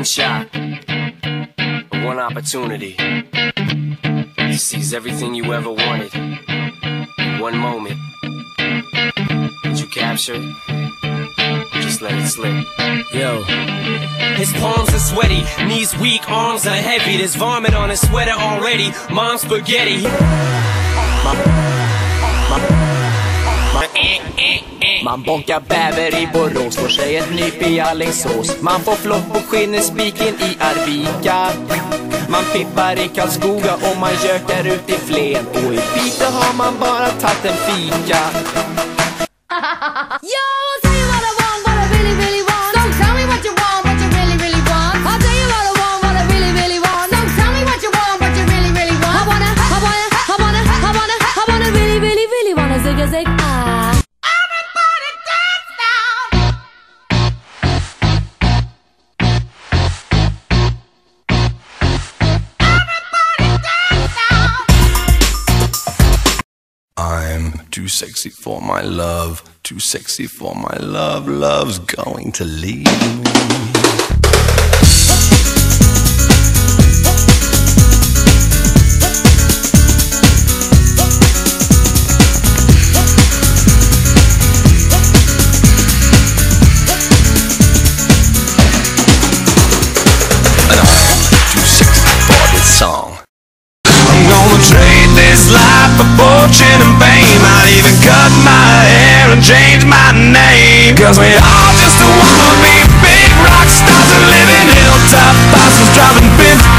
one shot, one opportunity to seize everything you ever wanted in one moment. Did you capture it? Or just let it slip? Yo. His palms are sweaty, knees weak, arms are heavy. There's vomit on his sweater already. Mom's spaghetti. Man bonkar bäver i Borås, får sig ett nyp i Alingsås. Man får flopp på skinnspiken i Arvika. Man pippar i Karlskoga och man gökar ut i Flen. Och i Piteå har man bara tagit en fika. Yo, I'll tell you what I want, what I really, really want. Don't tell me what you want, what you really, really want. I'll tell you what I want, what I really, really want. Don't tell me what you want, what you really, really want. I wanna really, really, really wanna zig a zig. Everybody dance now. Everybody dance now. I'm too sexy for my love, too sexy for my love, love's going to leave me. Trade this life for fortune and fame. I'd even cut my hair and change my name. Cause we all just wanna be big rock stars and live in hilltop houses driving 50